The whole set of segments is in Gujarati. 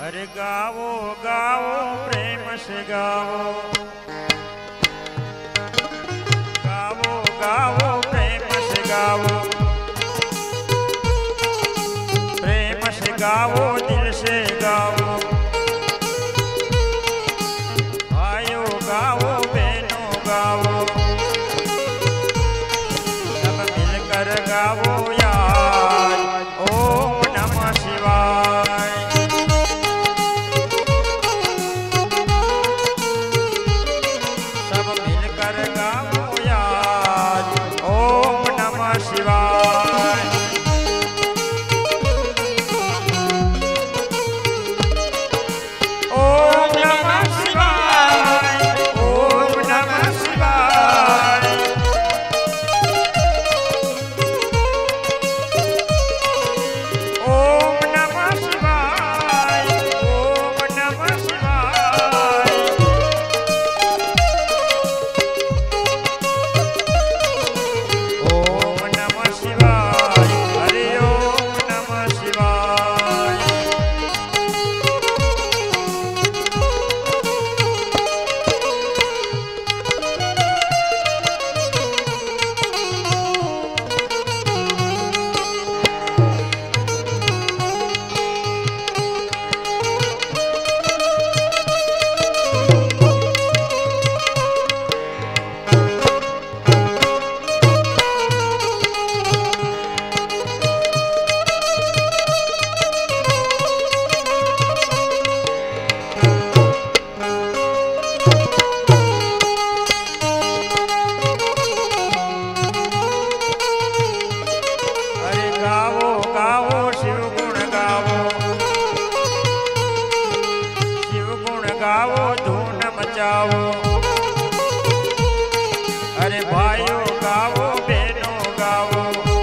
अरे गावो गावो प्रेम से गावो, गावो गावो प्रेम से गावो, प्रेम से गावो दिल से गावो, भाइयों गावो बहनों गावो, सब मिलकर गावो यार ओम नमः शिवाय। सब मिलकर गावो यार ओम नमः शिवाय। ओम नमः शिवाय, ओम नमः शिवाय। ओम नमः शिवाय, ओम नमः शिवाय। ओम नमः शिवाय, हरि ओम नमः शिवाय। अरे गावो गावो शिव गुण गावो, शिव गुण गावो धूम मचाओ। अरे भाइयों गावो बहनों गावो,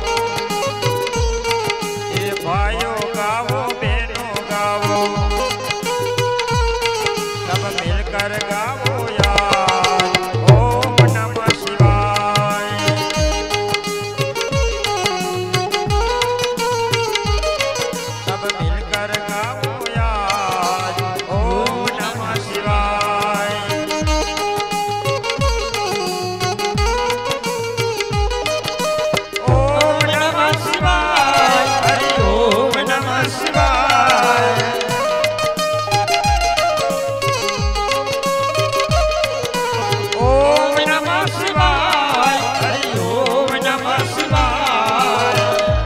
ये भाइयों गावो बहनों गावो, सब मिलकर गावो यार ओम नमः शिवाय। सब मिलकर गावो यार ओम नमः शिवाय। ओम नमः शिवाय, हरि ओम नमः शिवाय। ओम नमः शिवाय, हरि ओम नमः शिवाय।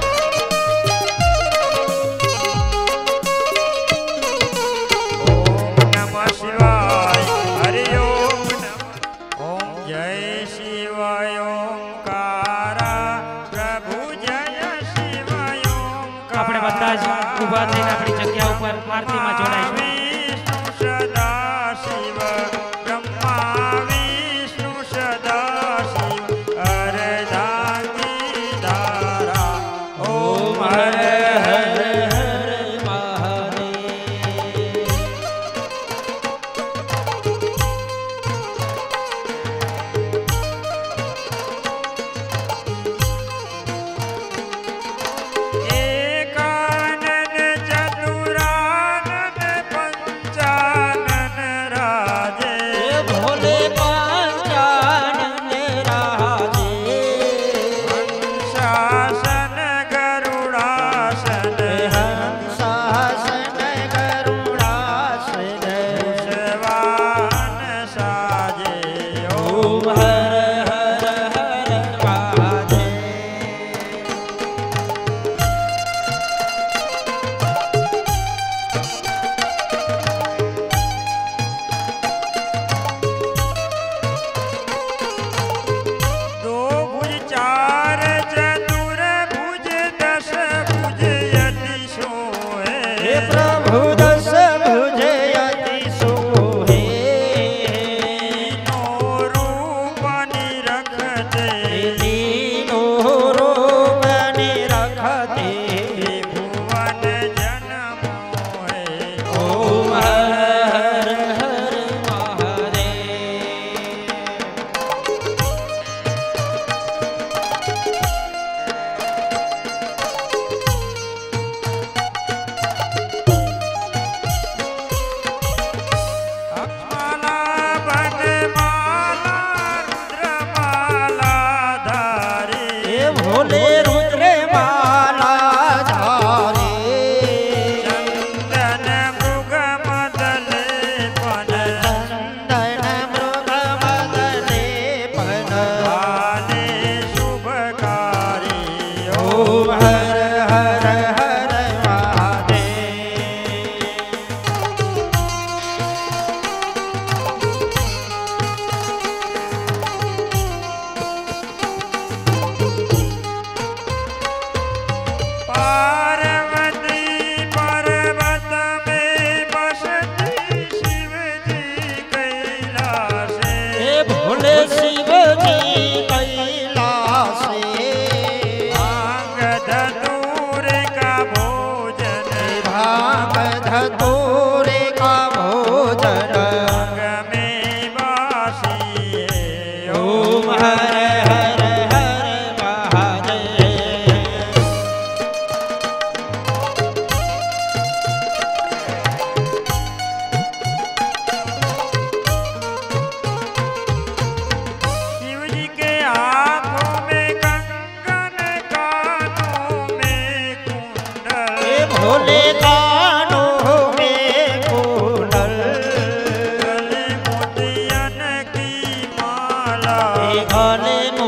ओम नमः शिवाय, हरि ओम नमः। ओम जय शिवाय ओंकारा, प्रभु जय शिवाय ओंकारा। આપણે બધા જ ઊભા થઈને આપણી જગ્યા ઉપર આરતીમાં જોડાઈશું। विष्णु सदा शिव, ब्रह्मा विष्णु सदा शिव, अर्धांगी धारा ओम हर हर हर महादेव। एकानन चतुरानन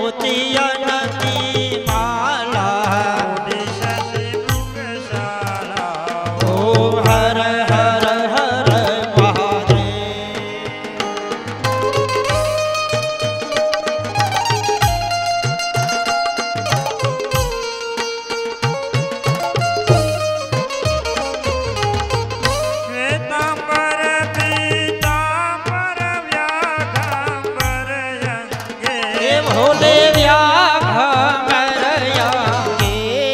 મોતિયાની માલા દિશા મૃગશાલા ઓમ હર હર હર મહાદેવ શ્વેતાંબર પીતાંબર વ્યાઘાંબર યંગે એ ભોલે વ્યાઘમરયાગે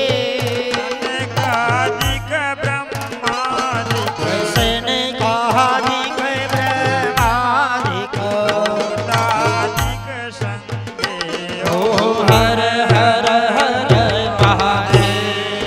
કાદિક બ્રહ્માદિક સનકાદિક બ્રહ્માદિક તાદિક સંગે ઓમ હર હર હર મહાદેવ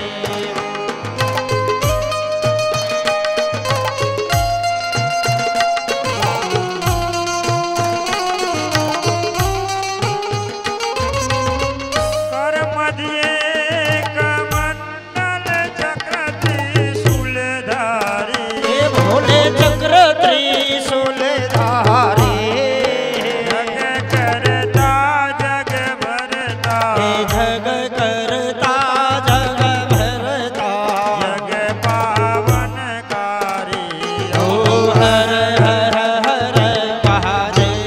કર મધ્યે કમંડલ ચક્રથી શૂલધારી એ ભોલે ચક્ર ત્રિશૂલ ધારે જગ કરતા જગ એ ભરતા જગ કરતા જગ ભરતા જગ પાવનકારી ઓ હર હર હર મહાદેવ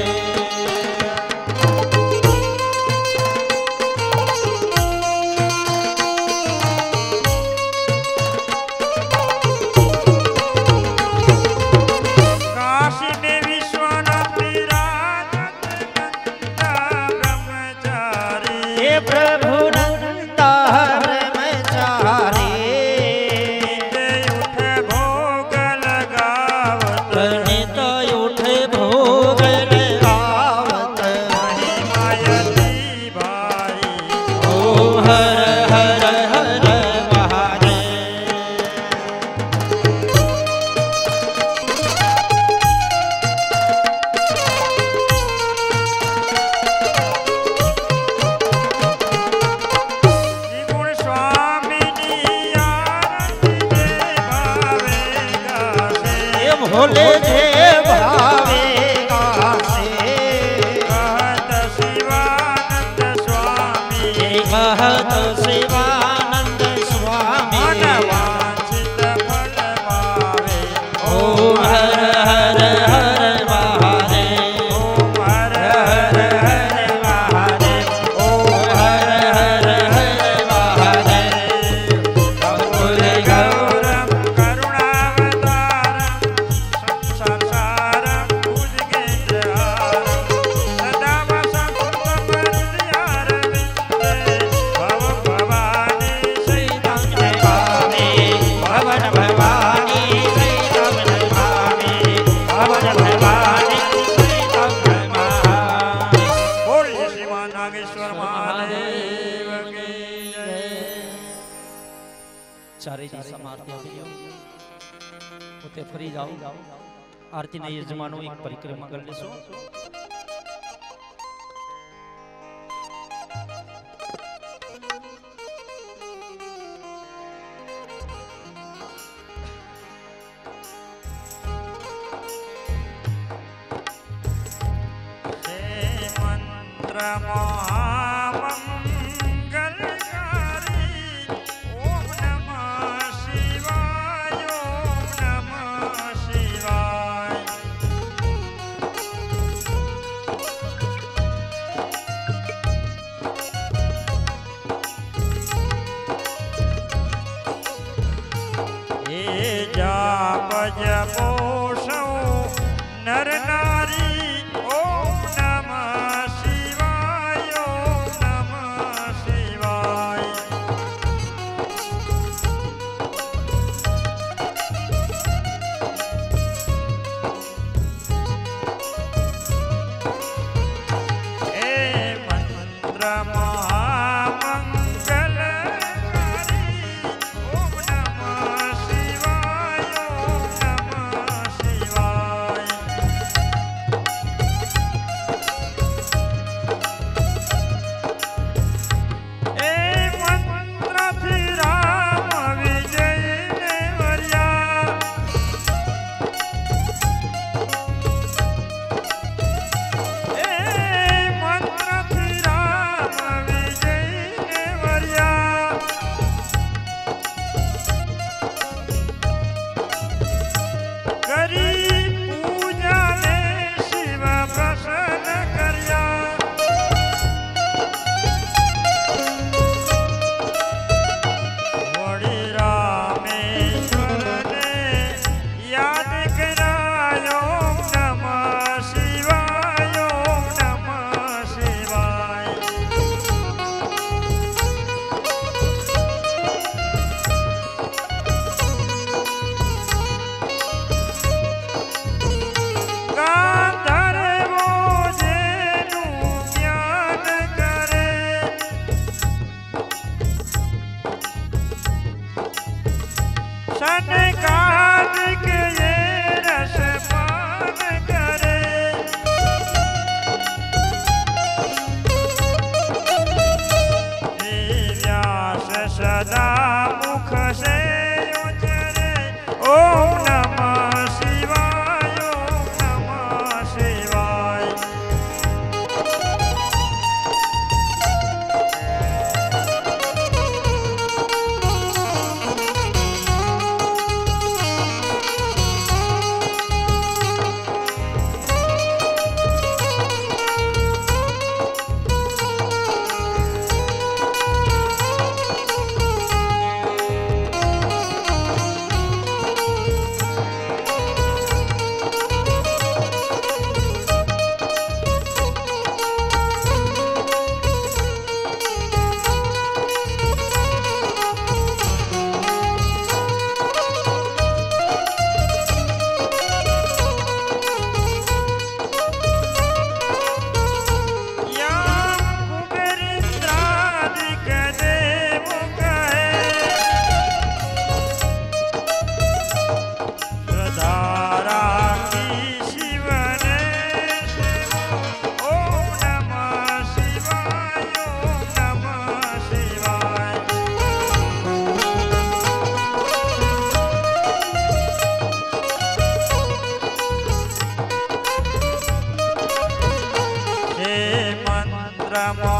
કાશી ને વિશ્વનાથ વિરાજત નંદા બ્રહ્મચારી એ પ્રભુ નંદા બ્રહ્મચારી તે ઉઠે ભોગ લગાવત પ્રણિત ઉઠે ભોગ લગાવત મહિમાયતી ભારી ઓ હર હર હર મહાદેવ ત્રિગુણ સ્વામીની આરતી જે ભાવે ગાશે એ ભોલે જે ભાવે ગાશે કહત શિવાનંદ સ્વામી એ કહત શિવાનંદ સ્વામી મનવાંછિત ફળ પાવે ઓમ હર હર હર મહાદેવ ઓમ હર હર હર મહાદેવ ઓમ હર હર હર મહાદેવ ભોલે ગૌરમ કરુણાવતારમ સંસારસારમ ભુજગેન્દ્રહારમ સદા વસંતમ હૃદયારવિંદે ભવ ભવાની સહિતં ભાવે ભવન ભવાની સૈતમ નમામિ ભવન ભવાની સૈતમ નમામિ બોલીએ શ્રીમાન નાગેશ્વર મહાદેવ કી જય. ચારે દિશામાં આરતી આપી જાઓ પોતે ફરી જાઓ આરતીના યજમાનો એક પરિક્રમા કરી લેશો હે મંત્ર મહામંગલકારી ઓમ નમઃ શિવાય ઓમ નમઃ શિવાય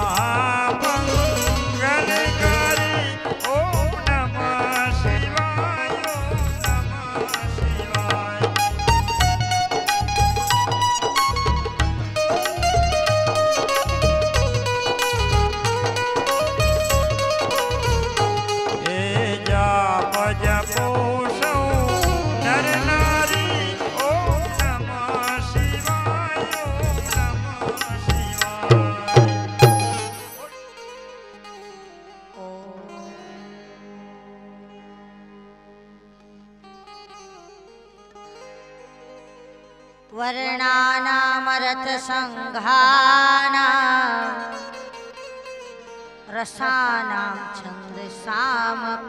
મહામંગલકારી ઓમ નમઃ શિવાય ઓમ નમઃ શિવાય એ જાપ જપો સૌ નર નારી ઓમ નમઃ શિવાય ઓમ નમઃ શિવાય વર્ણાનામરથ સંઘાના રસાનામ છંદસામપ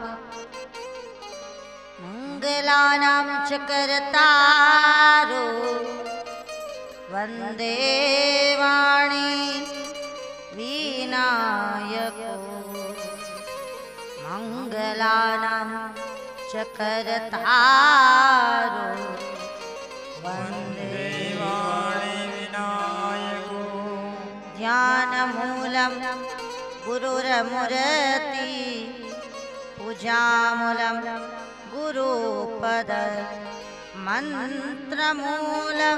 મંગલાનામ ચ કરતારો વંદે વાણી વિનાયકો મંગલાનામ ચ કરતારો વંદે વાણી વિનાયકો ध्यानमूलं गुरुरमुरति पूजामूलं गुरुपद मन्त्रमूलं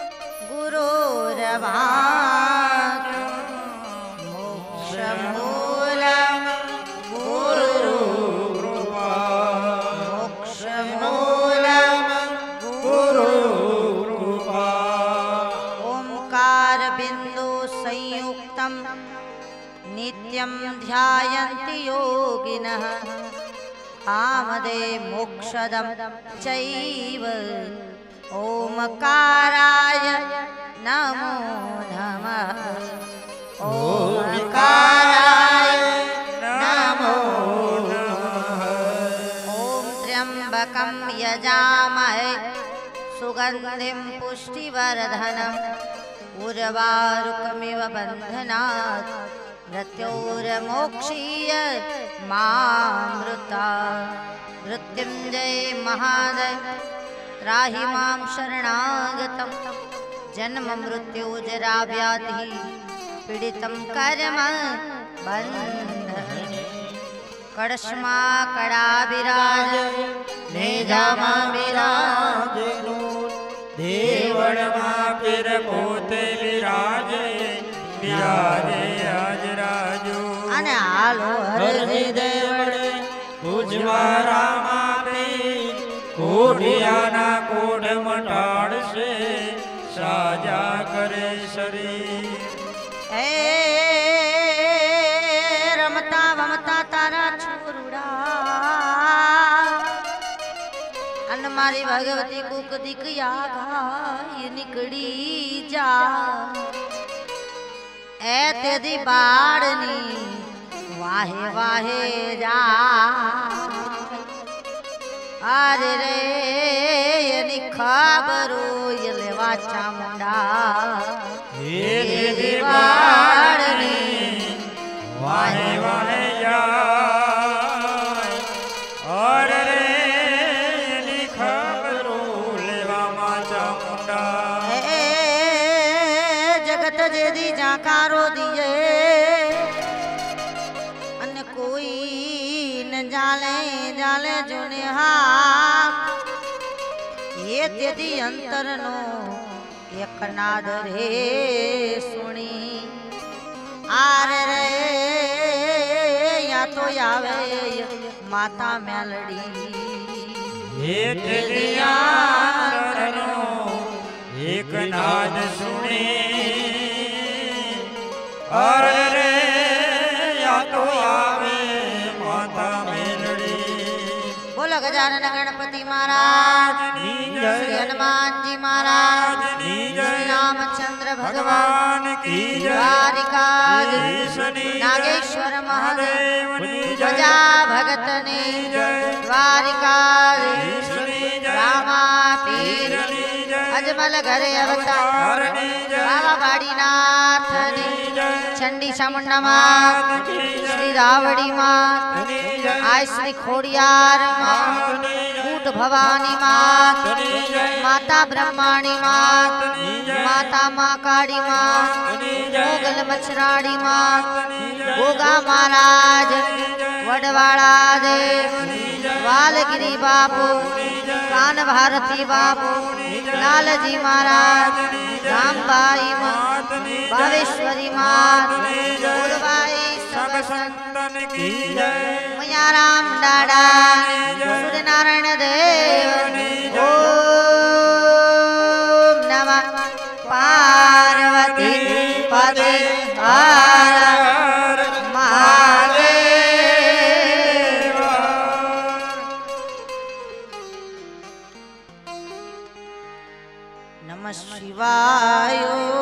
गुरुरवाक् मोक्षमूलं मोक्षमूलं ओंकारबिन्दु संयुक्तं नित्यं ध्यायन्ति योगिनः कामदे मोक्षदं चैव ओमकाराय नमो नमः ओमकाराय नमो नमः ॐ त्र्यम्बकं यजामहे सुगन्धिं पुष्टिवर्धनम् उर्वारुकमिव बन्धनात् मृत्योर्मोक्षीय मामृता मृत्युञ्जय महादेव त्राहि मां शरणागतं जन्म मृत्युजराव्याधिः पीडितं कर्म बन्धने कड़शमा कड़ा विराज मेघामा विराज દેવળમાં પીર પોતે વિરાજે બિરાજે આજ રાજુ અને હાલો હરજી દેવળે પૂજવા રામા પીર કોઢિયાના કોઢ મટાડશે સાજા કરે શરીર એ રમતા વમતા તારા છોરુડા અને મારી ભગવતી કુક દીકયા ગાય નીકળી જા એ તેદી બાળની વાહે વાહે જા આરે રે એની ખબરો એ લેવા ચામુંડા હે દેવી બાળની વાહે વાહે જાય ઓર રે એની ખબરો લેવામાં ચામુંડા એ જગત જેદી જાકારો દિયે અને કોઈ ન જાલે જાલે જોને હા એ તેદી અંતરનો એક નાદ રે સુણી આરે રે યા તો આવે માતા મેલડી હે દિયાનો એક નાદ સુને અર રે યા તો આવે માતા મેલડી બોલો ગજાનન ગણપતિ મહારાજ ની જય શ્રી હનુમાનજી મહારાજ ની જય શ્રી રામચંદ્ર ભગવાન ભગવાન કી જય દ્વારિકાધીશ નાગેશ્વર મહાદેવ મહાદેવની જય પ્રજા ભગતની જય દ્વારિકાધીશ ઈશ્વરની જય રામા પીર પીરની જય અજમલ ઘરે અવતાર અવતારની જય બાબા બાડીનાથની જય ચંડી ચામુંડા માત માત કી જય શ્રી રાવડી માત ની જય आय श्री खोड़ियार मात, कूट भवानी मात, माता ब्रह्माणी मात, माता माँ काड़ी मात, मोगल मछराड़ी मात, गोगा महाराज, वडवाड़ा देव, वालगिरी बापू, कान भारती बापू, लालजी महाराज, रामबाई मात, भावेश्वरी मात, फूलबाई सब संतन की जय, मैया राम डाडा, सूर्य नारायण देव, ओम नमः पार्वती पते हर महादेव। नमः शिवाय,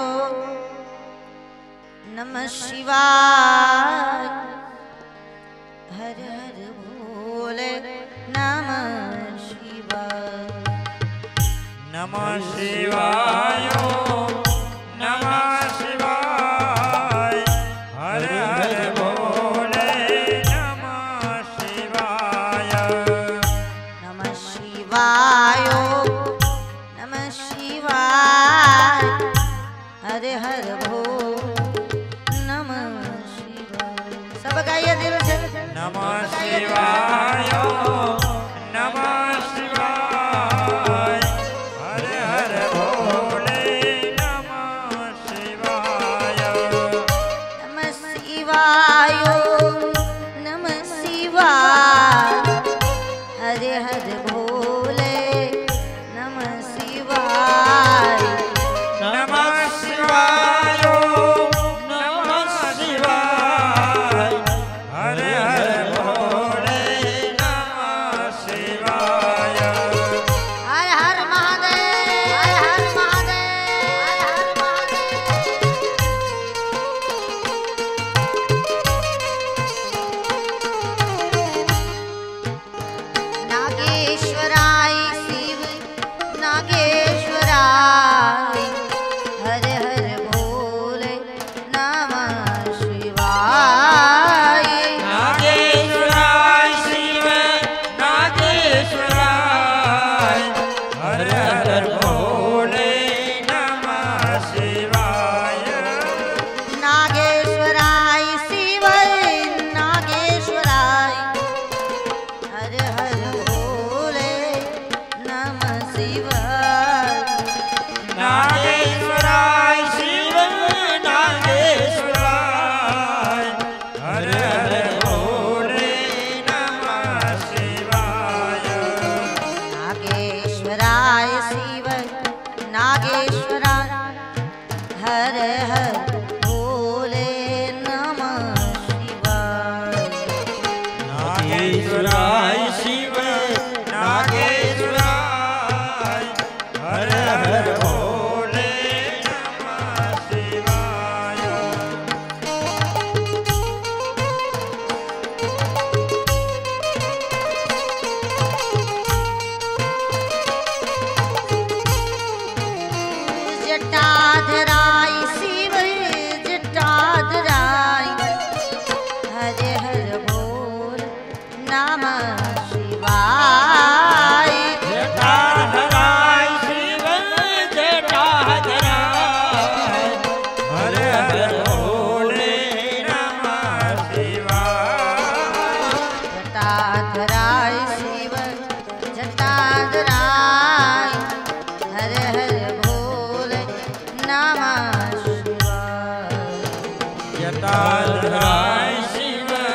नमः शिवाय, हर हर भोले, नमः शिवाय, नमः शिवाय, नमः शिवाय, हर हर भोले, नमः शिवाय, नमः शिवाय, नमः शिवाय, हर हर भोले, नमः शिवाय। सब गाइए दिल से, नमः शिवाय, नमः शिवाय, हर हर भोले, नमः शिवाय, नमः शिवाय, नमः शिवाय, हर हर भोले, नमः शिवाय, नमः शिवाय, नमः शिवाय, हर हर भोले, नमः शिवाय, हर हर महादेव, हर हर महादेव, हर हर महादेव। नागेश्वराय शिव, नागेश्वराय, हर हर भोले, नमः शिवाय, नागेश्वराय शिव, नागेश्वराय, हर हर भोले, नमः शिवाय, नागेश्वराय शिव, नागेश्वराय, हर हर भोले, नमः शिवाय, नागेश्वराय शिव, नागेश्वराय, हर हर भोले, नमः शिवाय, नागेश्वराय शिव, नागेश्वराय, हर हर भोले, नमः शिवाय, नागेश्वराय शिव, नागेश्वराय, हर हर भोले, नमः शिवाय, जटाधराय शिव, जटाधराय, हर हर भोले, नमः शिवाय, जटाधराय शिव, जटाधराय, हर हर भोले, नमः शिवाय, जटाधराय शिव, जटाधराय, हर हर भोले, नमः शिवाय, जटाधराय शिव,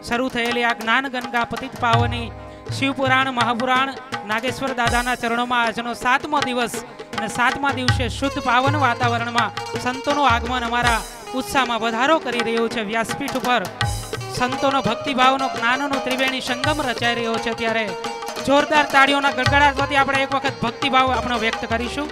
શરૂ થયેલી આ જ્ઞાન ગંગા પતિત પાવની શિવપુરાણ મહાપુરાણ નાગેશ્વર દાદાના ચરણોમાં આજનો 7મો દિવસ અને 7મા દિવસે શુદ્ધ પાવન વાતાવરણમાં સંતોનું આગમન અમારા ઉત્સાહમાં વધારો કરી રહ્યું છે. વ્યાસપીઠ ઉપર સંતોનો ભક્તિભાવનો જ્ઞાનનો ત્રિવેણી સંગમ રચાઈ રહ્યો છે. ત્યારે જોરદાર તાળીઓના ગડગડાટથી આપણે એક વખત ભક્તિભાવ આપણો વ્યક્ત કરીશું.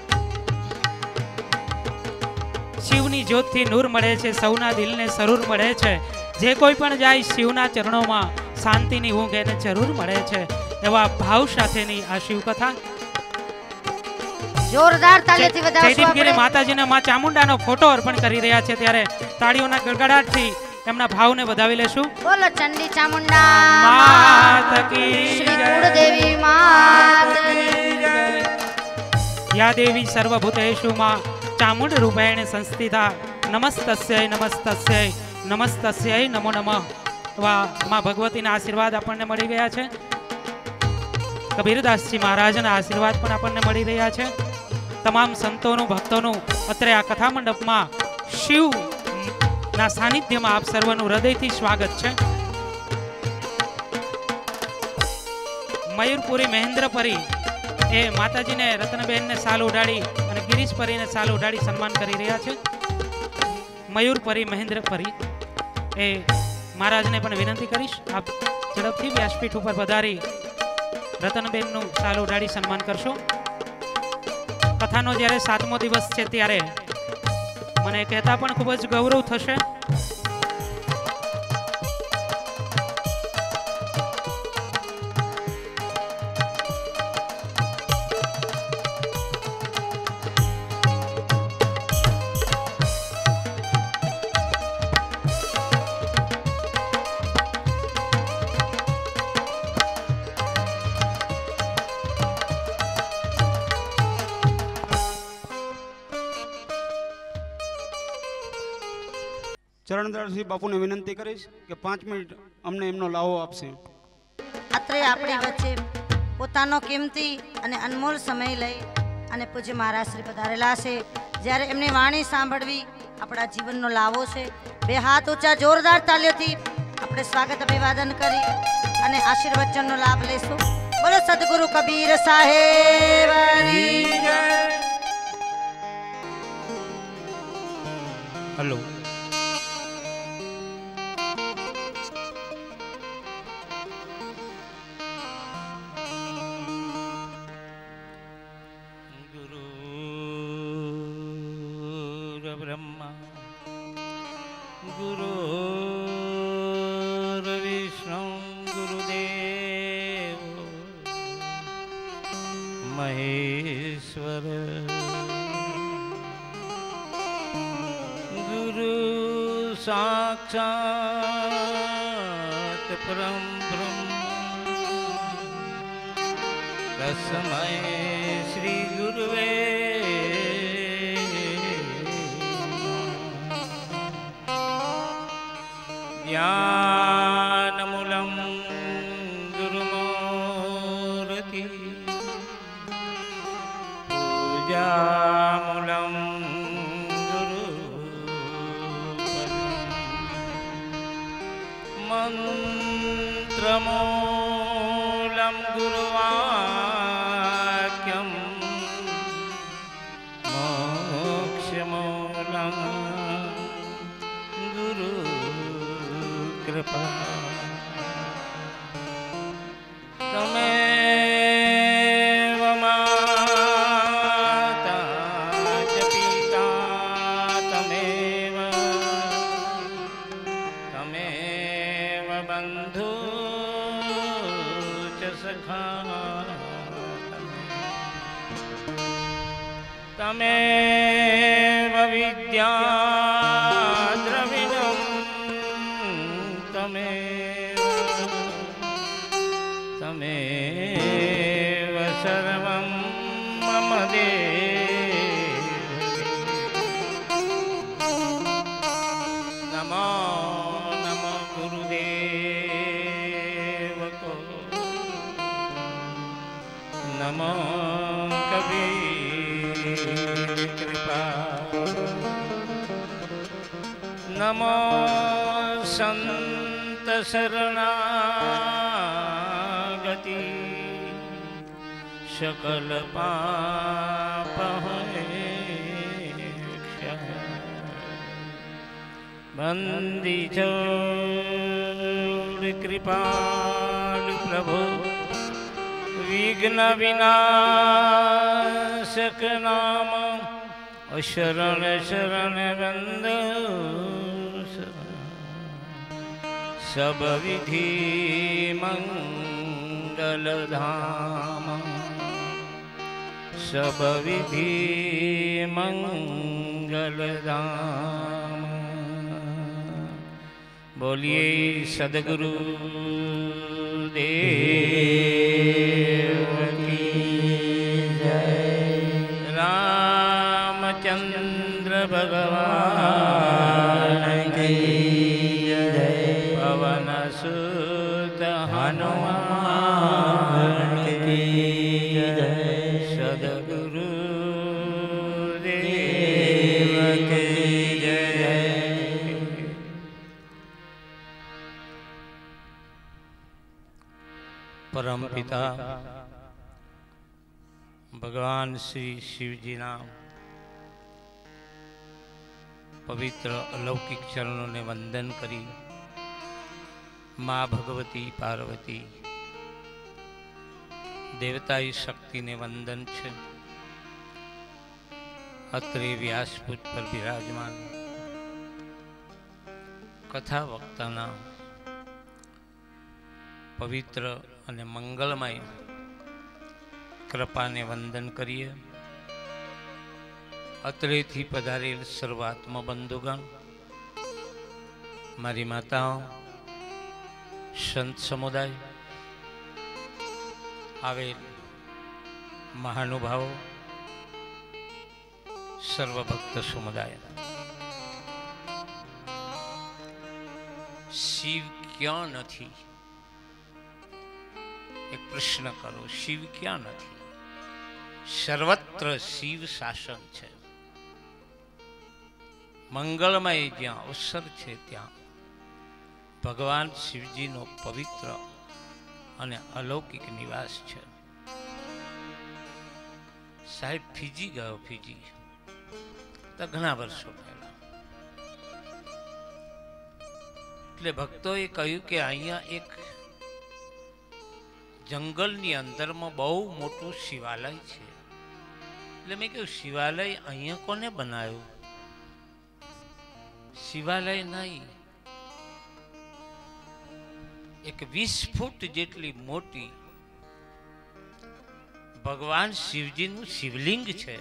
શિવની જ્યોતથી નૂર મળે છે, સૌના દિલને સરૂર મળે છે. જે કોઈ પણ જાય શિવના ચરણોમાં શાંતિની ઊંઘ એને જરૂર મળે છે. એવા ભાવ સાથેની આ શિવકથા જોરદાર તાળીઓથી વધાવશું જયદીપગીરી આપણે. માતાજીને માં ચામુંડાનો ફોટો અર્પણ કરી રહ્યા છે. ત્યારે તાળીઓના ગડગડાટથી એમના ભાવને વધાવી લેશું. બોલો ચંડી ચામુંડા માત કી શ્રી જય. કુળદેવી માત યા દેવી સર્વભૂતેષુ માં ચામુંડ રૂપેણ સંસ્થિતા નમસ્તસ્ય નમસ્તસ્ય નમસ્તસ્ય નમો નમઃ. વા માં ભગવતીના આશીર્વાદ આપણને મળી ગયા છે. કબીરદાસજી મહારાજના આશીર્વાદ પણ આપણને મળી રહ્યા છે. તમામ સંતોનું ભક્તોનું અત્રે આ કથા મંડપમાં શિવના સાનિધ્યમાં આપ સર્વનું હૃદયથી સ્વાગત છે. મયુરપુરી મહેન્દ્રપરી એ માતાજીને રત્નબેનને સાલ ઉડાડી અને ગિરીશપરીને સાલ ઉડાડી સન્માન કરી રહ્યા છે. મયુરપરી મહેન્દ્રપરી એ મહારાજને પણ વિનંતી કરીશ આપ ઝડપથી વ્યાસપીઠ ઉપર પધારી રતનબેનનું સાલ ઉડાડી સન્માન કરશો. કથાનો જ્યારે 7મો દિવસ છે ત્યારે મને કહેતા પણ ખૂબ જ ગૌરવ થશે. ચરણદાસજી બાપુને વિનંતી કરીશ કે 5 મિનિટ અમને એમનો લાવો આપશે. અત્રે આપણી વચ્ચે પોતાનો કિંમતી અને અનમોલ સમય લઈ અને પૂજ્ય મહારાજ શ્રી પધારેલા છે. જ્યારે એમની વાણી સાંભળવી આપણા જીવનનો લાવો છે. બે હાથ ઊંચા જોરદાર તાળીઓથી આપણે સ્વાગત અભિવાદન કરી અને આશીર્વચનનો લાભ લેશું. બોલો સદગુરુ કબીર સાહેબની જય. હલો ब्रह्मा गुरुर्विष्णु गुरुदेव महेश्वर गुरु साक्षात् परम ब्रह्म तस्मै श्री गुरुवे ज्ञानमूलं गुरुमूर्ति पूजामूलं मंत्रमूलं गुरुवाक्यं मोक्षमूलं गुरु कृपा तमेव माता च पिता तमेव बन्धु च सखा तमेव विद्या तमेव सर्वं मम देव नमो नमो गुरुदेव को नमो कबीर कृपा नमो संत शरणागति सकल पाप बंदी छोड़ कृपाल प्रभु विघ्न विनाशक नाम शरण शरण रंद सब विधि मंगल धाम सब विधि मंगल धाम। बोलिए सदगुरु देव की जय। रामचंद्र भगवान की जय। पवन सुत हनुमान की जय। सदगुरु देव की जय। परम पिता भगवान श्री शिवजी ना पवित्र अलौकिक चरणों ने वंदन करी। माँ भगवती पार्वती देवताई शक्ति ने वंदन छे। અત્રે વ્યાસપુટ પર બિરાજમાન કથા વક્તાના પવિત્ર અને મંગલમય કૃપાને વંદન કરીએ। અત્રેથી પધારેલ સર્વાત્મ બંધુગણ, મારી માતાઓ, સંત સમુદાય, આવેલ મહાનુભાવો, सर्वभक्त समुदाय, शिव क्या नहीं? एक प्रश्न करो, शिव क्या नहीं? सर्वत्र शिव शासन है। मंगलमय ज्या अवसर है त्या भगवान शिवजी नो पवित्र अने अलौकिक निवास है। साहेब फीजी गयो, फीजी तो घना वर्षों पहला। એટલે ભક્તોએ કહ્યું કે અહીંયા એક જંગલની અંદરમાં બહુ મોટું શિવાલય છે। એટલે મેં કહ્યું શિવાલય અહીંયા કોને બનાવ્યું? શિવાલય નહીં, એક 20 ફૂટ જેટલી મોટી ભગવાન શિવજીનું શિવલિંગ છે।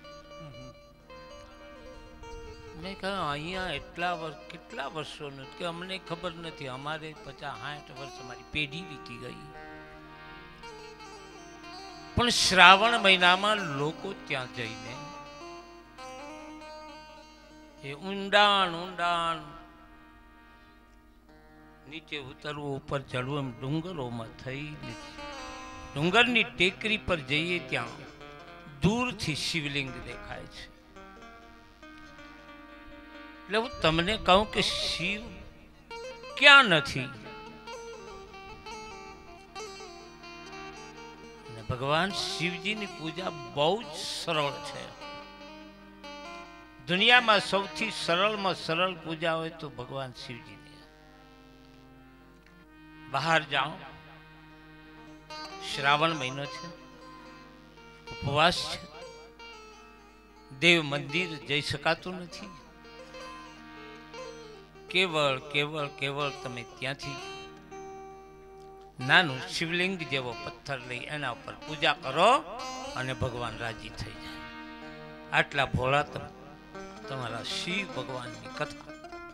મેં કહ્યું અહીંયા કેટલા વર્ષોનું કે અમને ખબર નથી, અમારે 50-60 વર્ષ અમારી પેઢી વીતી ગઈ। પણ શ્રાવણ મહિનામાં લોકો ત્યાં જઈને એ ઊંડાણ નીચે ઉતરવું, ઉપર ચડવું, એમ ડુંગરોમાં થઈ ડુંગરની ટેકરી પર જઈએ ત્યાં દૂરથી શિવલિંગ દેખાય છે। એટલે હું તમને કહું કે શિવ ક્યાં નથી? ભગવાન શિવજીની પૂજા બહુ જ સરળ છે। દુનિયામાં સૌથી સરળમાં સરળ પૂજા હોય તો ભગવાન શિવજીની। બહાર જાઓ, શ્રાવણ મહિનો છે, ઉપવાસ છે, દેવ મંદિર જઈ શકાતું નથી। કેવળ કેવળ કેવળ તમે ત્યાંથી નાનું શિવલિંગ જેવો પથ્થર લઈ એના ઉપર પૂજા કરો અને ભગવાન રાજી થઈ જાય। આટલા ભોળા તમારા શિવ ભગવાનની કથા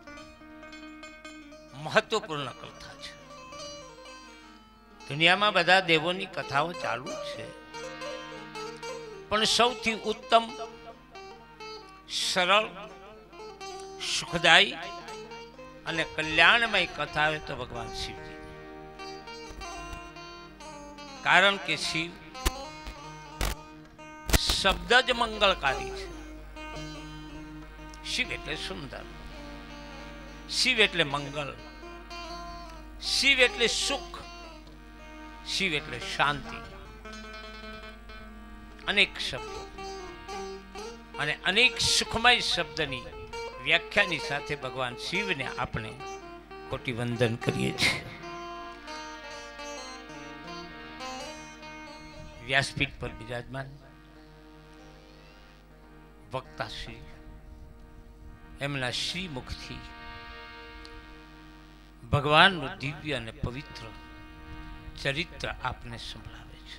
મહત્વપૂર્ણ કથા છે। દુનિયામાં બધા દેવોની કથાઓ ચાલુ છે, પણ સૌથી ઉત્તમ, સરળ, સુખદાયી અને કલ્યાણમય કથા હોય તો ભગવાન શિવજી। કારણ કે શિવ શબ્દ જ મંગળકારી છે। શિવ એટલે સુંદર, શિવ એટલે મંગલ, શિવ એટલે સુખ, શિવ એટલે શાંતિ. અનેક શબ્દો અને અનેક સુખમય શબ્દની વ્યાખ્યાની સાથે ભગવાન શિવને આપણે કોટી વંદન કરીએ છીએ. વ્યાસપીઠ પર બિરાજમાન વક્તા શ્રી એમના શ્રી મુખથી ભગવાનનું દિવ્ય અને પવિત્ર ચરિત્ર આપને સંભળાવે છે.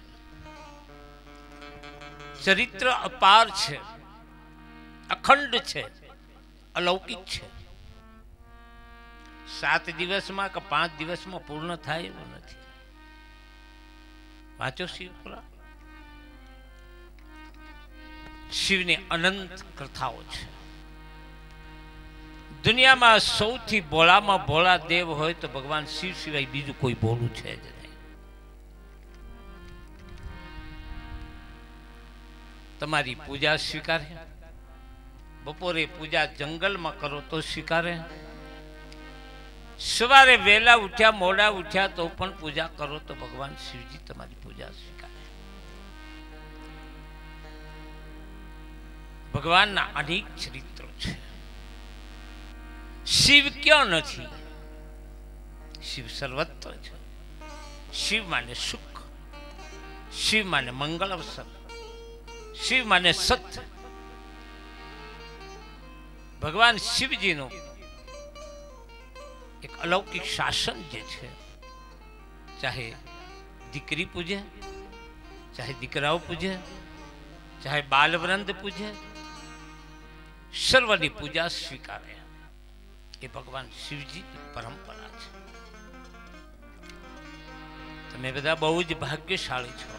ચરિત્ર અપાર છે, અખંડ છે, અલૌકિક છે. 7 દિવસમાં કે 5 દિવસમાં પૂર્ણ થાય એવું નથી. વાંચો શિવપુરાણ. શિવની અનંત કથાઓ છે. દુનિયામાં સૌથી ભોળામાં ભોળા દેવ હોય તો ભગવાન શિવ સિવાય બીજું કોઈ ભોળું છે જ નહીં. તમારી પૂજા સ્વીકારે, બપોરે પૂજા જંગલમાં કરો તો સ્વીકારે, સવારે વહેલા ઉઠ્યા મોડા ઉઠ્યા તો પણ પૂજા કરો તો ભગવાન શિવજી તમારી પૂજા સ્વીકારે. ભગવાનના અનેક ચરિત્રો છે. શિવ ક્યાં નથી? શિવ સર્વત્ર છે. શિવ માને સુખ, શિવ માને મંગળ અવસર, શિવ માને સત્ય. ભગવાન શિવજીનું એક અલૌકિક શાસન જે છે, ચાહે દીકરી પૂજે, ચાહે દીકરાઓ પૂજે, ચાહે બાલવૃંદ પૂજે, સર્વની પૂજા સ્વીકારે. એ ભગવાન શિવજીની પરંપરા છે. તમે બધા બહુ જ ભાગ્યશાળી છો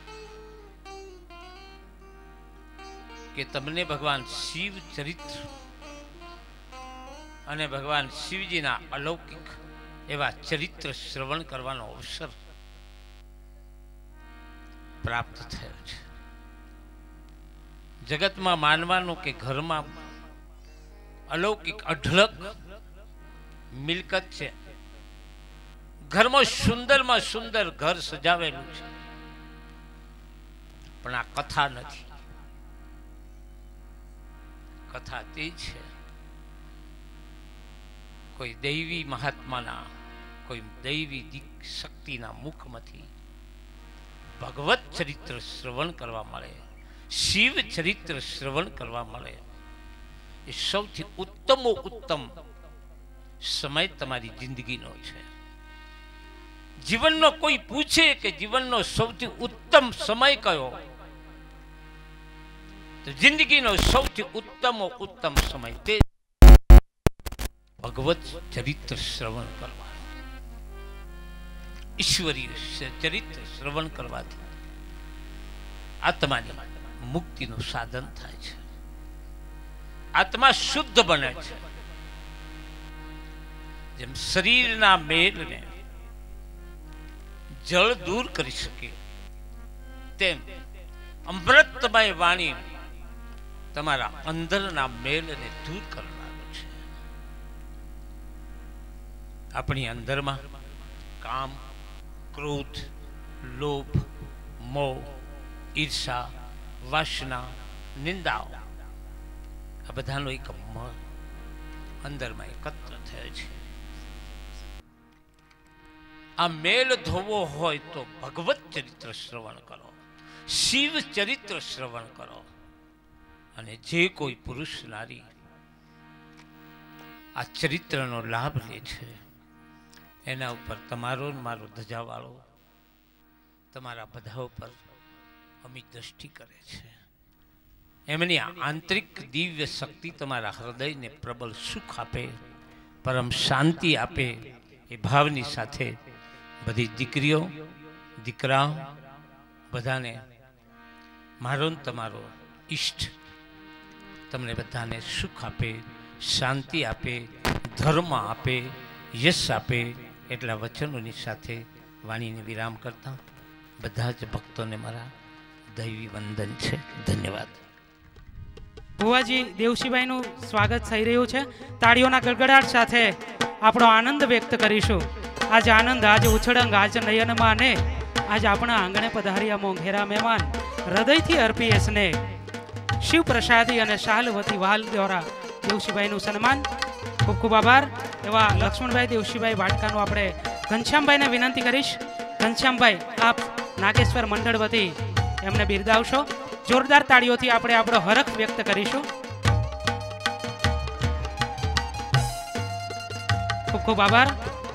કે તમને ભગવાન શિવ ચરિત્ર અને ભગવાન શિવજીના અલૌકિક એવા ચરિત્ર શ્રવણ કરવાનો અવસર પ્રાપ્ત થયો છે. જગતમાં માનવાનું કે ઘરમાં અલૌકિક અઢળક મિલકત છે, ઘરમાં સુંદરમાં સુંદર ઘર સજાવેલું છે, પણ આ કથા નથી. કથા તે છે કોઈ દૈવી મહાત્માના, કોઈ દૈવી શક્તિના મુખમાંથી ભગવત ચરિત્ર શ્રવણ કરવા મળે, શિવ ચરિત્ર શ્રવણ કરવા મળે. એ સૌથી ઉત્તમો ઉત્તમ સમય તમારી જિંદગીનો છે. જીવનનો કોઈ પૂછે કે જીવનનો સૌથી ઉત્તમ સમય કયો, તો જિંદગીનો સૌથી ઉત્તમો ઉત્તમ સમય તે ભગવત ચરિત્ર શ્રવણ કરવા. ઈશ્વરીય ચરિત્ર શ્રવણ કરવાથી આત્માની મુક્તિનું સાધન થાય છે. આત્મા શુદ્ધ બને છે. જેમ શરીરના મેલને જળ દૂર કરી શકે, તેમ અમૃતમય વાણી તમારા અંદરના મેલને દૂર કરનારો છે. આપણી અંદરમાં કામ, ક્રોધ, લોભ, મોહ, ઈર્ષા, વાસના, નિંદાઓ, આ બધાનો એક મળ અંદરમાં એકત્ર થયો છે. આ મેલ ધોવો હોય તો ભગવત ચરિત્ર શ્રવણ કરો, શિવ ચરિત્ર શ્રવણ કરો. અને જે કોઈ પુરુષ નારી આ ચરિત્રનો લાભ લે છે, એના ઉપર તમારો મારો ધજાવાળો તમારા બધા ઉપર અમી દ્રષ્ટિ કરે છે. એમની આંતરિક દિવ્ય શક્તિ તમારા હૃદયને પ્રબળ સુખ આપે, પરમ શાંતિ આપે. એ ભાવની સાથે બધી દીકરીઓ દીકરા બધાને મારો તમારો ઈષ્ટ તમને બધાને સુખ આપે, શાંતિ આપે, ધર્મ આપે, યશ આપે. એટલા વચનોની સાથે વાણીને વિરામ કરતા બધા જ ભક્તોને મારા દૈવી વંદન છે. ધન્યવાદ. ભુવાજી દેવશીભાઈનું સ્વાગત થઈ રહ્યું છે. તાળીઓના ગડગડાટ સાથે આપણો આનંદ વ્યક્ત કરીશું આજ આનંદ, આજ ઉછળંગ, આજ નયનમાં ને આજ આપણા આંગણે પધાર્યા મોંઘેરા મહેમાન હૃદયથી અર્પીએ સ્નેહ. શિવ પ્રસાદી અને શાલવતી વાલ દ્વારા દેવશીભાઈનું સન્માન. ખૂબ ખૂબ આભાર. એવા લક્ષ્મણભાઈ દેવશીભાઈ વાટકાનું આપણે ઘનશ્યામભાઈને વિનંતી કરીશ. ઘનશ્યામભાઈ, આપ નાગેશ્વર મંડળ વતી એમને બિરદાવશો. જોરદાર તાળીઓથી આપણે આપણો હરખ વ્યક્ત કરીશું. ખૂબ ખૂબ આભાર.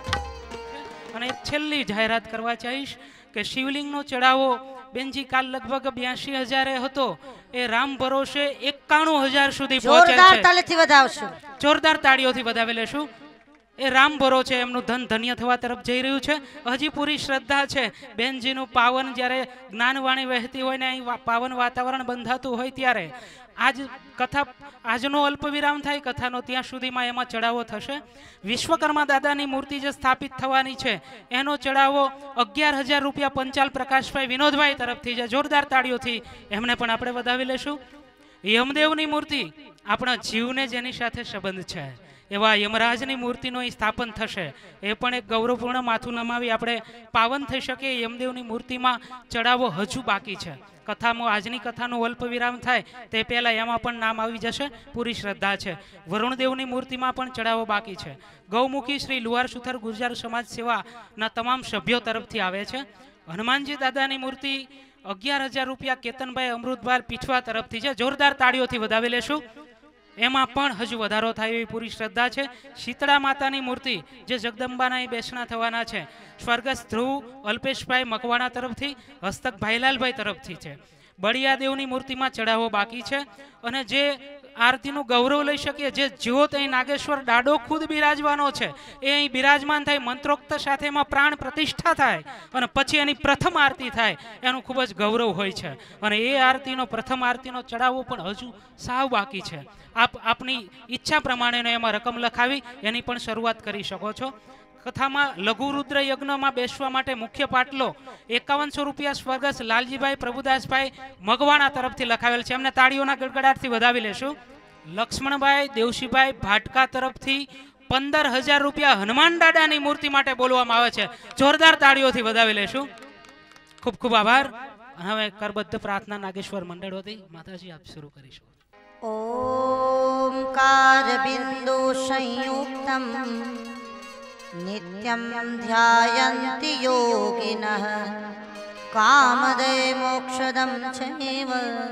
અને એક છેલ્લી જાહેરાત કરવા ચાહીશ કે શિવલિંગનો ચડાવો બેનજી કાલ લગભગ 82,000 હતો, એ રામ ભરોસે 91,000 સુધી પહોંચે જોરદાર છે. તાળીથી વધાવશું. જોરદાર તાળીઓથી વધાવી લેશું. એ રામ ભરો છે, એમનું ધન ધન્ય થવા તરફ જઈ રહ્યું છે. હજી પૂરી શ્રદ્ધા છે. બેનજીનું પાવન જ્યારે જ્ઞાનવાણી વહેતી હોય ને અહીં પાવન વાતાવરણ બંધાતું હોય ત્યારે આજ કથા, આજનો અલ્પ વિરામ થાય કથાનો, ત્યાં સુધીમાં એમાં ચડાવો થશે. વિશ્વકર્મા દાદાની મૂર્તિ જે સ્થાપિત થવાની છે એનો ચડાવો 11,000 રૂપિયા પંચાલ પ્રકાશભાઈ વિનોદભાઈ તરફથી છે. જોરદાર તાળીઓથી એમને પણ આપણે વધાવી લેશું. યમદેવની મૂર્તિ, આપણા જીવને જેની સાથે સંબંધ છે એવા યમરાજની મૂર્તિનું અહીં સ્થાપન થશે. એ પણ એક ગૌરવપૂર્ણ માથું નમાવી આપણે પાવન થઈ શકે. યમદેવની મૂર્તિમાં ચડાવો હજુ બાકી છે. કથામાં આજની કથાનું અલ્પ વિરામ થાય તે પહેલાં એમાં પણ નામ આવી જશે. પૂરી શ્રદ્ધા છે. વરુણદેવની મૂર્તિમાં પણ ચડાવો બાકી છે. ગૌમુખી શ્રી લુહાર સુથાર ગુર્જર સમાજ સેવાના તમામ સભ્યો તરફથી આવે છે. હનુમાનજી દાદાની મૂર્તિ 11,000 રૂપિયા કેતનભાઈ અમૃતભાઈ પીઠવા તરફથી છે. જોરદાર તાળીઓથી વધાવી લેશું. એમાં પણ હજુ વધારો થાય એવી પૂરી શ્રદ્ધા છે. શીતળા માતાની મૂર્તિ જે જગદંબાના અહીં બેસણા થવાના છે, સ્વર્ગસ્થ ધ્રુવ અલ્પેશભાઈ મકવાણા તરફથી, હસ્તક ભાઈલાલભાઈ તરફથી છે. બળિયાદેવની મૂર્તિમાં ચડાવો બાકી છે. અને જે આરતીનું ગૌરવ લઈ શકીએ, જે જ્યોત અહીં નાગેશ્વર દાડો ખુદ બિરાજવાનો છે, એ અહીં બિરાજમાન થાય, મંત્રોક્ત સાથે એમાં પ્રાણ પ્રતિષ્ઠા થાય અને પછી એની પ્રથમ આરતી થાય, એનું ખૂબ જ ગૌરવ હોય છે. અને એ આરતીનો, પ્રથમ આરતીનો ચડાવો પણ હજુ સાવ બાકી છે. આપ આપની ઈચ્છા પ્રમાણેનો એમાં રકમ લખાવી એની પણ શરૂઆત કરી શકો છો. કથામાં લઘુરુદ્ર યજ્ઞમાં બેસવા માટે મુખ્ય પાટલો 5100 રૂપિયા સ્વર્ગસ્થ લાલજીભાઈ પ્રભુદાસભાઈ મગવાણા તરફથી લખાવેલ છે. એમને તાળીઓના ગડગડાટથી વધાવી લેશું. લક્ષ્મણભાઈ દેવશીભાઈ ભાટકા તરફથી 15,000 રૂપિયા હનુમાન દાદાની મૂર્તિ માટે બોલવામાં આવે છે. જોરદાર તાળીઓથી વધાવી લેશું. ખૂબ ખૂબ આભાર. હવે કરબદ્ધ પ્રાર્થના નાગેશ્વર મંડળ વતી માતાજી આપ શરૂ કરીશું. ओंकार बिंदु संयुक्तम नित्यं ध्यायन्ति योगिनः कामदे मोक्षदं चैव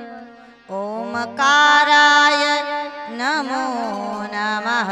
ओमकाराय नमो नमः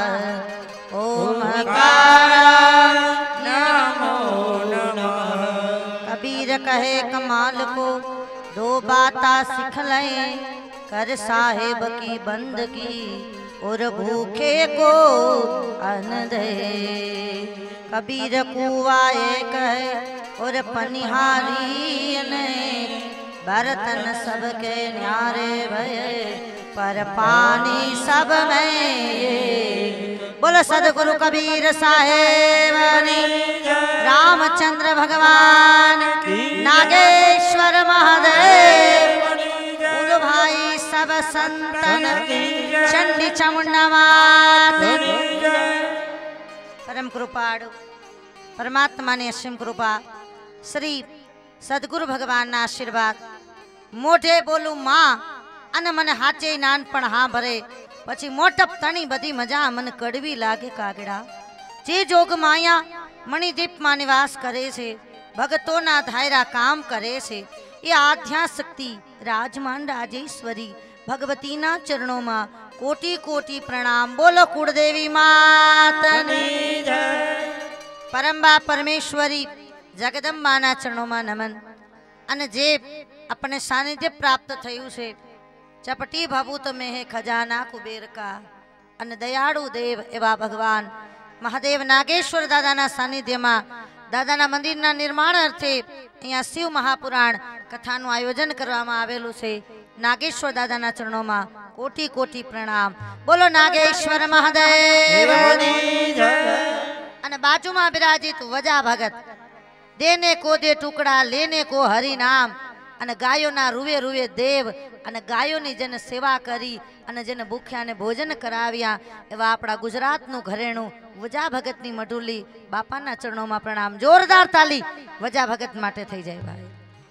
ओमकाराय नमो नमः। कबीर कहे कमाल को दो बाता सिखलाए, कर साहेब की बंदगी और भूखे को अन्न दे। कबीर कुआ एक है और पनिहारी ने, बर्तन सबके न्यारे भये पर पानी सब में ये। बोलो सदगुरु कबीर साहेब रामचंद्र भगवान नागेश्वर महादेव भाई सब संतन चंडी चामुंडा मात। परम कृपाळु परमात्मा ने असीम कृपा श्री सदगुरु भगवान ना आशीर्वाद। मोढे बोलू मां अने मने हाचे नानपण हाँ भरे पछी मोटप तणी बधी मजा मन कड़वी लागे कागड़ा। जे जोग माया मणिदीप मां निवास करे छे, भगतों ना धायरा काम करे छे, ये आध्या शक्ति राजमान राजेश्वरी भगवती ना चरणों में कोटि कोटि प्रणाम। बोलो कुलदेवी मातनी जय। परम्बा परमेश्वरी जगदम्बा ना चरणों में नमन। अने जे अपने सानिध्य प्राप्त थयुं छे, चपटी भभूत में है खजाना कुबेर का, अने दयाळु देव एवा भगवान महादेव नागेश्वर दादा ना सानिध्य में दादाना मंदिरना निर्माण अर्थे अहींया शिव महापुराण कथानुं आयोजन करवामां आवेलुं छे। नागेश्वर दादाना चरणों में कोटि कोटि प्रणाम। बोलो नागेश्वर महादेवनी जय। अने बाजुमां बिराजित वजा भगत, देने को दे टुकड़ा लेने को हरि नाम, અને ગાયોના રૂવે રૂવે દેવ અને ગાયોની જેને સેવા કરી અને જેને ભૂખ્યાને ભોજન કરાવ્યા એવા આપણા ગુજરાતનું ઘરેણું વજા ભગતની મઢુલી બાપાના ચરણોમાં પ્રણામ. જોરદાર તાલી વજા ભગત માટે થઈ જાય ભાઈ.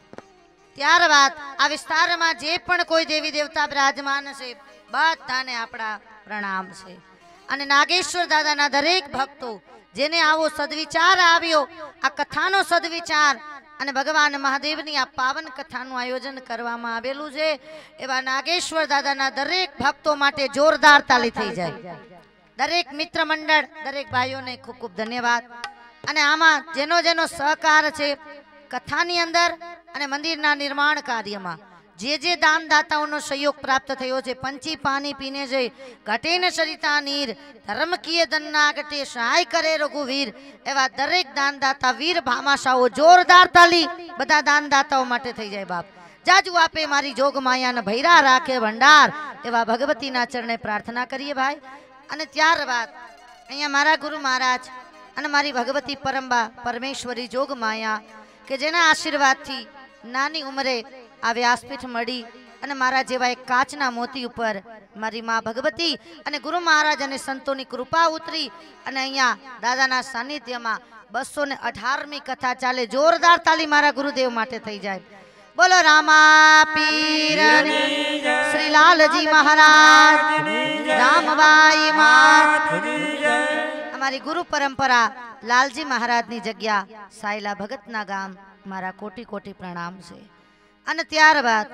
ત્યારબાદ આ વિસ્તારમાં જે પણ કોઈ દેવી દેવતા બિરાજમાન છે બધાને આપણા પ્રણામ છે. અને નાગેશ્વર દાદાના દરેક ભક્તો જેને આવો સદવિચાર આવ્યો, આ કથાનો સદવિચાર અને ભગવાન મહાદેવની આ પાવન કથાનું આયોજન કરવામાં આવેલું છે એવા નાગેશ્વર દાદાના દરેક ભક્તો માટે જોરદાર તાલી થઈ જાય. દરેક મિત્ર મંડળ, દરેક ભાઈઓને ખૂબ ખૂબ ધન્યવાદ. અને આમાં જેનો જેનો સહકાર છે કથાની અંદર અને મંદિરના નિર્માણ કાર્યમાં જે જે દાનદાતાઓનો સહયોગ પ્રાપ્ત થયો છે, પંચી પાણી પીને જઈ ઘટે ન સરિતા નીર, ધર્મ કીએ દન્ના ઘટે સહાય કરે રઘુવીર, એવા દરેક દાનદાતા વીર ભામાશાઓ જોરદાર તાલી બધા દાનદાતાઓ માટે થઈ જાય બાપ. જાજુ આપે મારી જોગ માયાને ભૈરા રાખે ભંડાર, એવા ભગવતીના ચરણે પ્રાર્થના કરીએ ભાઈ. અને ત્યારબાદ અહીંયા મારા ગુરુ મહારાજ અને મારી ભગવતી પરંબા પરમેશ્વરી જોગ માયા કે જેના આશીર્વાદથી નાની ઉંમરે આ વ્યાસપીઠ મળી અને મારા જેવા એક કાચના મોતી ઉપર મારી માં ભગવતી અને ગુરુ મહારાજ અને સંતોની કૃપા ઉતરી અને અહીંયા દાદાના સાનિધ્યમાં 218મી કથા ચાલે. જોરદાર તાલી મારા ગુરુદેવ માટે થઈ જાય. બોલો રામા પીરની શ્રી લાલજી મહારાજ રામબાઈ માત. અમારી ગુરુ પરંપરા લાલજી મહારાજની જગ્યા સાયલા ભગતના ગામ મારા કોટી કોટી પ્રણામ છે. અને ત્યારબાદ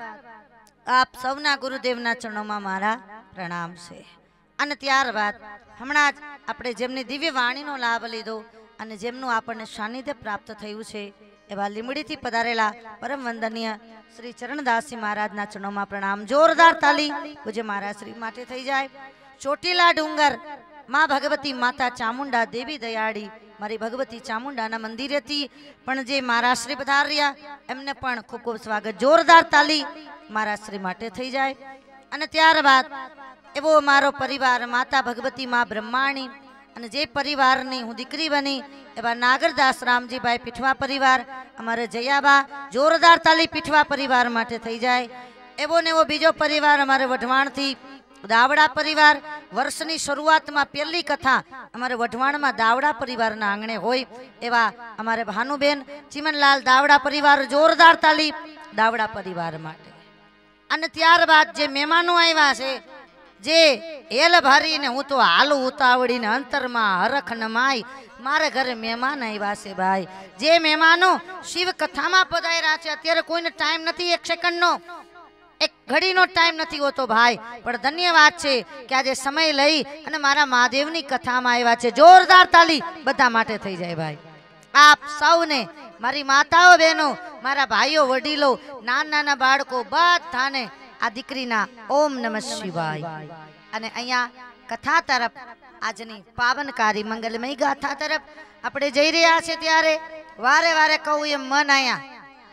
આપ સૌના ગુરુદેવના ચરણોમાં મારા પ્રણામ છે. અને ત્યારબાદ હમણાં જ આપણે જેમની દિવ્ય વાણીનો લાભ લીધો અને જેમનું આપણને સાનિધ્ય પ્રાપ્ત થયું છે એવા લીંબડીથી પધારેલા પરમ વંદનીય શ્રી ચરણદાસજી મહારાજના ચરણોમાં પ્રણામ. જોરદાર તાલી પૂજ્ય મહારાજ શ્રી માટે થઈ જાય. ચોટીલા ડુંગર માં ભગવતી માતા ચામુંડા દેવી દયાળી મારી ભગવતી ચામુંડાના મંદિરેથી પણ જે મહારાશ્રી પધાર્યા એમને પણ ખૂબ ખૂબ સ્વાગત. જોરદાર તાલી મહારાશ્રી માટે થઈ જાય. અને ત્યારબાદ એવો મારો પરિવાર માતા ભગવતી માં બ્રહ્માણી અને જે પરિવારની હું દીકરી બની એવા નાગરદાસ રામજીભાઈ પીઠવા પરિવાર અમારે જયાબા. જોરદાર તાલી પીઠવા પરિવાર માટે થઈ જાય. એવો ને એવો બીજો પરિવાર અમારે વઢવાણથી દાવડા પરિવાર. વર્ષની શરૂઆતમાં પહેલી કથા અમારે વઢવાણમાં દાવડા પરિવારના આંગણે હોય એવા અમારે ભાનુબેન ચીમનલાલ દાવડા પરિવાર. જોરદાર તાલી દાવડા પરિવાર માટે. અને ત્યારબાદ જે મહેમાનો આવ્યા છે જે હેલ ભરીને હું તો હાલું ઉતાવળીને અંતરમાં હરખ ન માય મારા ઘરે મહેમાન આવ્યા છે ભાઈ. જે મહેમાનો શિવ કથામાં પધાર્યા છે અત્યારે કોઈને ટાઈમ નથી, એક સેકન્ડનો એક ઘડીનો ટાઈમ નથી હોતો ભાઈ, પણ ધન્યવાદ છે કે આજે સમય લઈ અને મારા મહાદેવની કથામાં આવ્યા છે. જોરદાર તાલી બધા માટે થઈ જાય ભાઈ. આપ સૌને મારી માતાઓ બહેનો મારા ભાઈઓ વડીલો નાના નાના બાળકો બધાને આ દીકરીના ઓમ નમઃ શિવાય. અને અહીંયા કથા તરફ આજની પાવનકારી મંગલમય ગાથા તરફ આપણે જઈ રહ્યા છે ત્યારે વારે વારે કહું એમ મન અહીંયા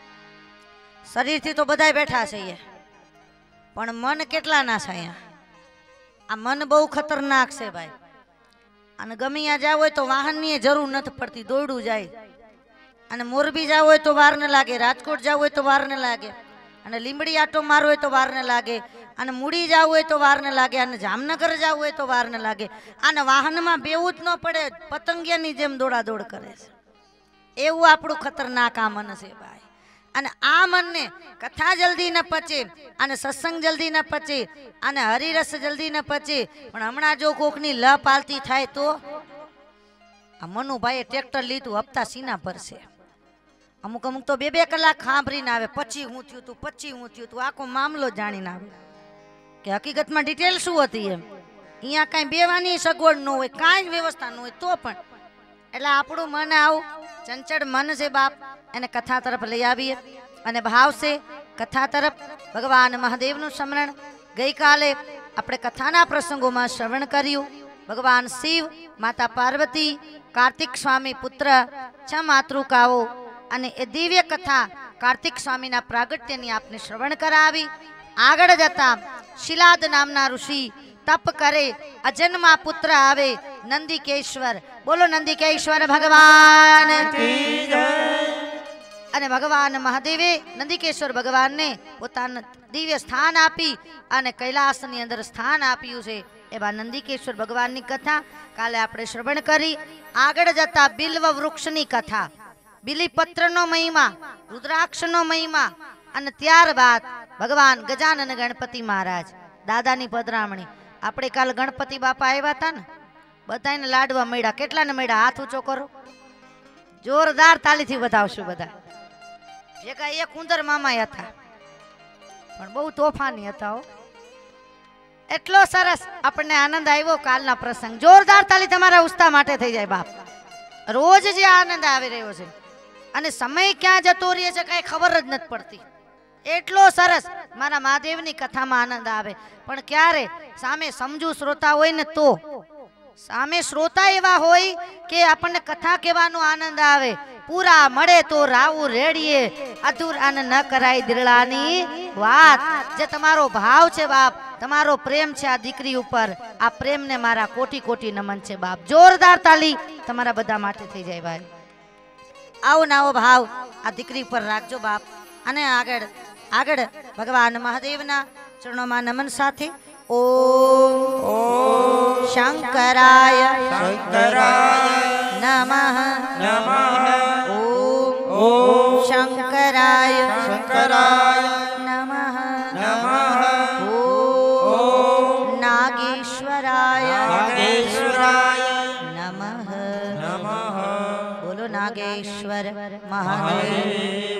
શરીરથી તો બધાય બેઠા છે પણ મન કેટલા ના છે અહીંયા. આ મન બહુ ખતરનાક છે ભાઈ. અને ગમે ત્યાં જાવ હોય તો વાહનની જરૂર નથી પડતી, દોડવું જાય. અને મોરબી જાવ હોય તો વાર ન લાગે, રાજકોટ જાવ હોય તો વાર ન લાગે, અને લીંબડી આટો મારવો હોય તો વાર ન લાગે, અને મૂડી જાવ હોય તો વાર ન લાગે, અને જામનગર જાવ હોય તો વાર ન લાગે. અને વાહનમાં બેવું જ ન પડે, પતંગિયાની જેમ દોડાદોડ કરે છે. એવું આપણું ખતરનાક આ મન છે ભાઈ. અને આ મનને કથા જલ્દી ન પચે અને સત્સંગ જલ્દી ન પચે અને હરિરસ જલ્દી ન પચે. પણ હમણાં જો કોકની લપ આલતી થાય તો આ મનુભાઈએ ટ્રેક્ટર લીધું હપ્તા સીના પર છે. અમુક અમુક તો 2-2 કલાક સાંભળીને આવે, પછી હું થયું તું આખો મામલો જાણીને આવે કે હકીકતમાં ડિટેલ શું હતી એમ. અહીંયા કાંઈ બેવાની સગવડ ન હોય, કાંઈ વ્યવસ્થા ન હોય તો પણ એટલે આપણું મન આવું ચંચળ મન છે બાપ, એને કથા તરફ લઈ આવીએ. અને ભાવ છે કથા તરફ. ભગવાન મહાદેવનું સ્મરણ ગઈકાલે આપણે કથાના પ્રસંગોમાં શ્રવણ કર્યું. ભગવાન શિવ, માતા પાર્વતી, કાર્તિક સ્વામી પુત્ર, 6 માતૃકાઓ અને એ દિવ્ય કથા કાર્તિક સ્વામીના પ્રાગટ્યની આપને શ્રવણ કરાવી. આગળ જતા શિલાદ નામના ઋષિ તપ કરે, અજન્મા પુત્ર આવે નંદિકેશ્વર. બોલો નંદિકેશ્વર ભગવાન. અને ભગવાન મહાદેવે નંદિકેશ્વર ભગવાનને પોતાનું દિવ્ય સ્થાન આપી અને કૈલાસની અંદર સ્થાન આપ્યું છે એવા નંદિકેશ્વર ભગવાનની કથા કાલે આપણે શ્રવણ કરી. આગળ જતા બિલ્વ વૃક્ષની કથા, બિલીપત્રનો મહિમા, રુદ્રાક્ષનો મહિમા અને ત્યારબાદ ભગવાન ગજાનન ગણપતિ મહારાજ દાદાની પધરામણી. આપણે કાલ ગણપતિ બાપા આવ્યા હતા ને, બધાને લાડવા મળ્યા. કેટલાને મળ્યા? હાથ ઊંચો કરો, જોરદાર તાલીથી બતાવશું. બધા ભેગા એક ઉંદર મામા હતા, પણ બહુ તોફાની હતા હો. એટલો સરસ આપણને આનંદ આવ્યો કાલના પ્રસંગ. જોરદાર તાલી તમારા ઉસ્તા માટે થઈ જાય બાપ. રોજ જે આનંદ આવી રહ્યો છે અને સમય ક્યાં જતો રહે છે કઈ ખબર જ નથી પડતી. એટલો સરસ મારા મહાદેવની કથામાં આનંદ આવે. પણ ક્યારે સામે સમજુ શ્રોતા હોય ને, તો સામે શ્રોતા એવા હોય કે આપણને કથા કહેવાનો આનંદ આવે. પૂરા મળે તો રાવું રેડીએ, અધૂરાને ન કરાય દિલડાની વાત. જે તમારો ભાવ છે બાપ, તમારો પ્રેમ છે આ દીકરી ઉપર, આ પ્રેમને મારા કોટી કોટી નમન છે બાપ. જોરદાર તાલી તમારા બધા માટે થઈ જાય ભાઈ. આવો નાવો ભાવ આ દીકરી પર રાખજો બાપ. અને આગળ આગળ ભગવાન મહાદેવના ચરણોમાં નમન સાથે ઓમ શંકરાય નમઃ નમઃ ઓમ શંકરાય નમઃ નમઃ ઓમ નાગેશ્વરાય નમઃ. નમઃ. બોલો નાગેશ્વર મહાદેવ.